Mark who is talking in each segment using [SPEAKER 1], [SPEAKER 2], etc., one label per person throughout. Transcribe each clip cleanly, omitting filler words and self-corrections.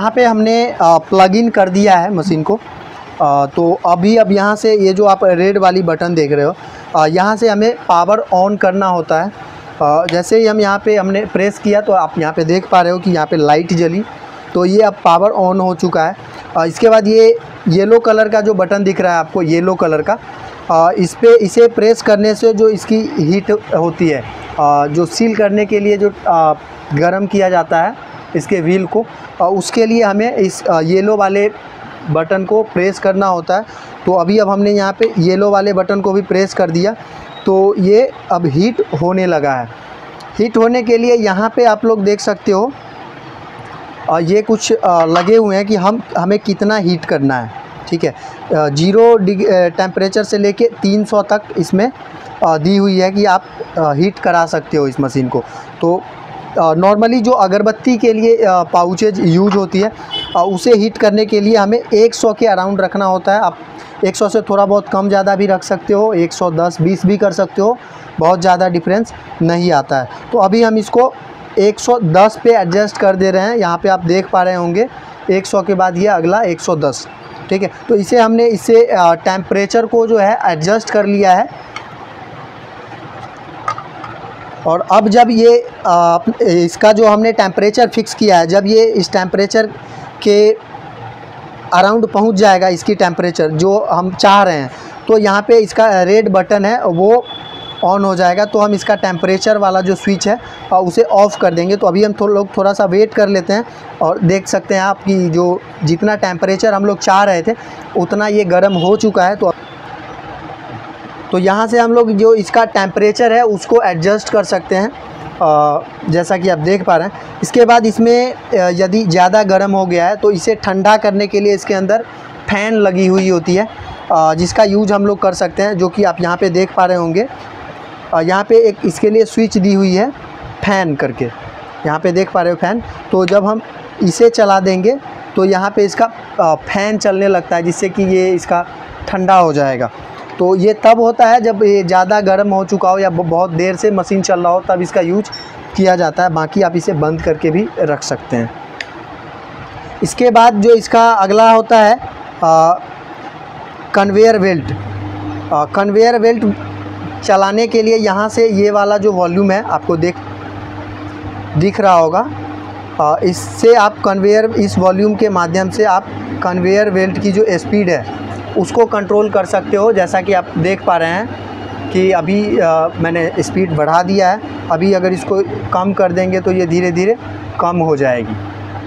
[SPEAKER 1] यहाँ पे हमने प्लग इन कर दिया है मशीन को। तो अब यहाँ से ये जो आप रेड वाली बटन देख रहे हो, यहाँ से हमें पावर ऑन करना होता है। जैसे ही हम यहाँ पे हमने प्रेस किया तो आप यहाँ पे देख पा रहे हो कि यहाँ पे लाइट जली, तो ये अब पावर ऑन हो चुका है। इसके बाद ये येलो कलर का जो बटन दिख रहा है आपको, येलो कलर का, इसे प्रेस करने से जो इसकी हीट होती है, जो सील करने के लिए जो गर्म किया जाता है इसके व्हील को, उसके लिए हमें इस येलो वाले बटन को प्रेस करना होता है। तो अब हमने यहाँ पे येलो वाले बटन को भी प्रेस कर दिया, तो ये अब हीट होने लगा है। हीट होने के लिए यहाँ पे आप लोग देख सकते हो ये कुछ लगे हुए हैं कि हमें कितना हीट करना है। ठीक है, 0 टेम्परेचर से लेके 300 तक इसमें दी हुई है कि आप हीट करा सकते हो इस मशीन को। तो नॉर्मली जो अगरबत्ती के लिए पाउचेज यूज होती है, उसे हीट करने के लिए हमें 100 के अराउंड रखना होता है। आप 100 से थोड़ा बहुत कम ज़्यादा भी रख सकते हो, 110 20 भी कर सकते हो, बहुत ज़्यादा डिफरेंस नहीं आता है। तो अभी हम इसको 110 पे एडजस्ट कर दे रहे हैं। यहाँ पे आप देख पा रहे होंगे 100 के बाद ये अगला 110। ठीक है, तो हमने इसे टेम्परेचर को जो है एडजस्ट कर लिया है। और अब जब ये इसका जो हमने टेम्परेचर फिक्स किया है, जब ये इस टेम्परेचर के अराउंड पहुंच जाएगा, इसकी टेम्परेचर जो हम चाह रहे हैं, तो यहाँ पे इसका रेड बटन है वो ऑन हो जाएगा। तो हम इसका टेम्परेचर वाला जो स्विच है उसे ऑफ़ कर देंगे। तो अभी हम लोग थोड़ा सा वेट कर लेते हैं और देख सकते हैं आप कि जो जितना टेम्परेचर हम लोग चाह रहे थे उतना ये गर्म हो चुका है। तो यहाँ से हम लोग जो इसका टेम्परेचर है उसको एडजस्ट कर सकते हैं, जैसा कि आप देख पा रहे हैं। इसके बाद इसमें यदि ज़्यादा गर्म हो गया है तो इसे ठंडा करने के लिए इसके अंदर फ़ैन लगी हुई होती है, जिसका यूज हम लोग कर सकते हैं, जो कि आप यहाँ पे देख पा रहे होंगे। यहाँ पे एक इसके लिए स्विच दी हुई है फ़ैन करके, यहाँ पे देख पा रहे हो फ़ैन। तो जब हम इसे चला देंगे तो यहाँ पे इसका फ़ैन चलने लगता है, जिससे कि ये इसका ठंडा हो जाएगा। तो ये तब होता है जब ये ज़्यादा गर्म हो चुका हो या बहुत देर से मशीन चल रहा हो, तब इसका यूज किया जाता है। बाकी आप इसे बंद करके भी रख सकते हैं। इसके बाद जो इसका अगला होता है कन्वेयर बेल्ट। कन्वेयर बेल्ट चलाने के लिए यहाँ से ये वाला जो वॉल्यूम है आपको दिख रहा होगा, इससे आप इस वॉल्यूम के माध्यम से आप कन्वेयर बेल्ट की जो स्पीड है उसको कंट्रोल कर सकते हो। जैसा कि आप देख पा रहे हैं कि अभी मैंने स्पीड बढ़ा दिया है। अभी अगर इसको कम कर देंगे तो ये धीरे धीरे कम हो जाएगी।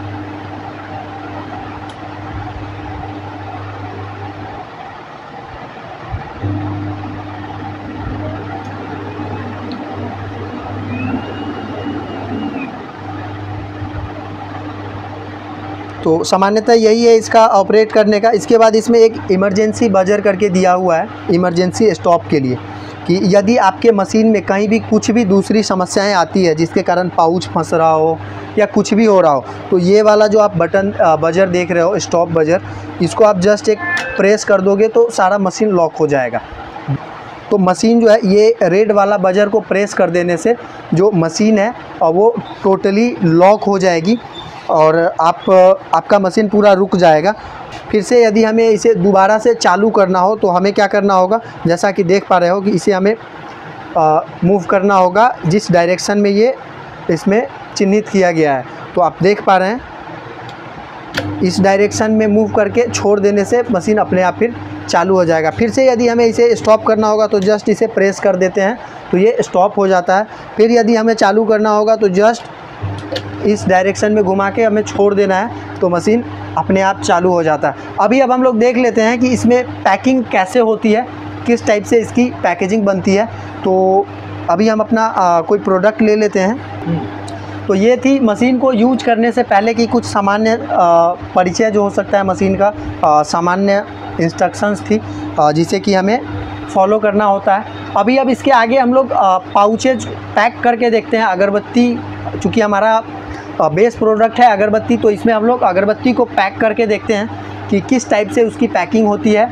[SPEAKER 1] तो सामान्यतः यही है इसका ऑपरेट करने का। इसके बाद इसमें एक इमरजेंसी बजर करके दिया हुआ है, इमरजेंसी स्टॉप के लिए, कि यदि आपके मशीन में कहीं भी कुछ भी दूसरी समस्याएं आती है जिसके कारण पाउच फंस रहा हो या कुछ भी हो रहा हो, तो ये वाला जो आप बटन बजर देख रहे हो, स्टॉप बजर, इसको आप जस्ट एक प्रेस कर दोगे तो सारा मशीन लॉक हो जाएगा। तो मशीन जो है ये रेड वाला बजर को प्रेस कर देने से जो मशीन है वो टोटली लॉक हो जाएगी और आपका मशीन पूरा रुक जाएगा। फिर से यदि हमें इसे दोबारा से चालू करना हो तो हमें क्या करना होगा, जैसा कि देख पा रहे हो कि इसे हमें मूव करना होगा जिस डायरेक्शन में ये इसमें चिन्हित किया गया है। तो आप देख पा रहे हैं इस डायरेक्शन में मूव करके छोड़ देने से मशीन अपने आप फिर चालू हो जाएगा। फिर से यदि हमें इसे स्टॉप करना होगा तो जस्ट इसे प्रेस कर देते हैं तो ये स्टॉप हो जाता है। फिर यदि हमें चालू करना होगा तो जस्ट इस डायरेक्शन में घुमा के हमें छोड़ देना है तो मशीन अपने आप चालू हो जाता है। अब हम लोग देख लेते हैं कि इसमें पैकिंग कैसे होती है, किस टाइप से इसकी पैकेजिंग बनती है। तो अभी हम अपना कोई प्रोडक्ट ले लेते हैं। तो ये थी मशीन को यूज करने से पहले की कुछ सामान्य परिचय जो हो सकता है मशीन का, सामान्य इंस्ट्रक्शंस थी जिसे कि हमें फॉलो करना होता है। अब इसके आगे हम लोग पाउचेज पैक करके देखते हैं। अगरबत्ती, चूँकि हमारा बेस प्रोडक्ट है अगरबत्ती, तो इसमें हम लोग अगरबत्ती को पैक करके देखते हैं कि किस टाइप से उसकी पैकिंग होती है,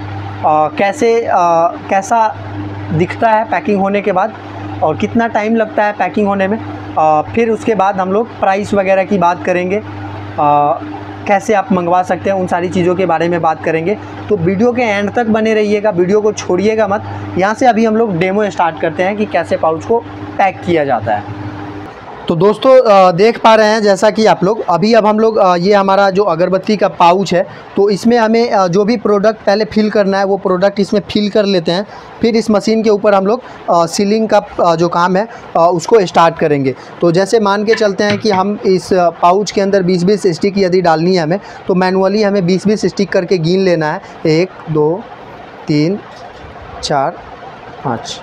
[SPEAKER 1] कैसा दिखता है पैकिंग होने के बाद और कितना टाइम लगता है पैकिंग होने में। फिर उसके बाद हम लोग प्राइस वगैरह की बात करेंगे। कैसे आप मंगवा सकते हैं, उन सारी चीज़ों के बारे में बात करेंगे। तो वीडियो के एंड तक बने रहिएगा, वीडियो को छोड़िएगा मत। यहाँ से अभी हम लोग डेमो स्टार्ट करते हैं कि कैसे पाउच को पैक किया जाता है। तो दोस्तों देख पा रहे हैं जैसा कि आप लोग अब हम लोग ये हमारा जो अगरबत्ती का पाउच है, तो इसमें हमें जो भी प्रोडक्ट पहले फिल करना है वो प्रोडक्ट इसमें फिल कर लेते हैं। फिर इस मशीन के ऊपर हम लोग सीलिंग का जो काम है उसको स्टार्ट करेंगे। तो जैसे मान के चलते हैं कि हम इस पाउच के अंदर 20-20 स्टिक यदि डालनी है हमें, तो मैनुअली हमें 20-20 स्टिक करके गिन लेना है। 1 2 3 4 5।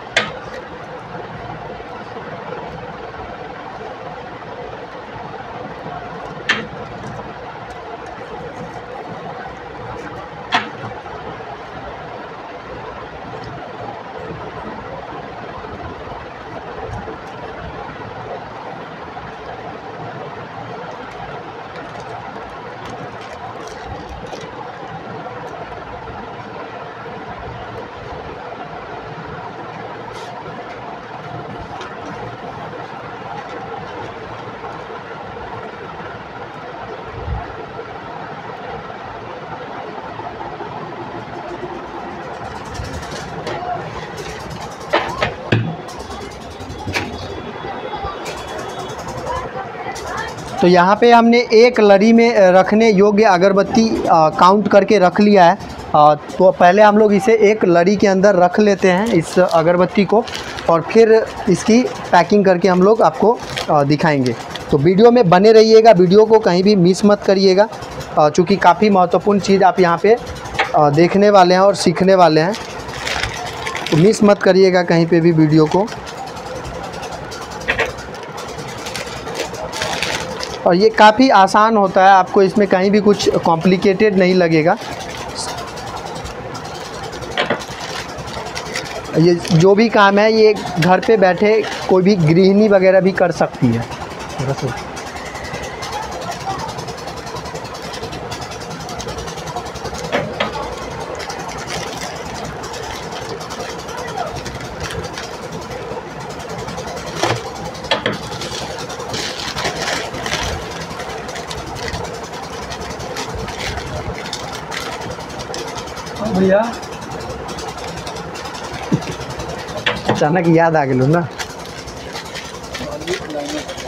[SPEAKER 1] तो यहाँ पे हमने एक लड़ी में रखने योग्य अगरबत्ती काउंट करके रख लिया है। तो पहले हम लोग इसे एक लड़ी के अंदर रख लेते हैं इस अगरबत्ती को, और फिर इसकी पैकिंग करके हम लोग आपको दिखाएंगे। तो वीडियो में बने रहिएगा, वीडियो को कहीं भी मिस मत करिएगा, चूँकि काफ़ी महत्वपूर्ण चीज़ आप यहाँ पे देखने वाले हैं और सीखने वाले हैं। तो मिस मत करिएगा कहीं पे भी वीडियो को। और ये काफ़ी आसान होता है, आपको इसमें कहीं भी कुछ कॉम्प्लिकेटेड नहीं लगेगा। ये जो भी काम है ये घर पे बैठे कोई भी गृहिणी वगैरह भी कर सकती है। भैया अचानक याद आ गया ना।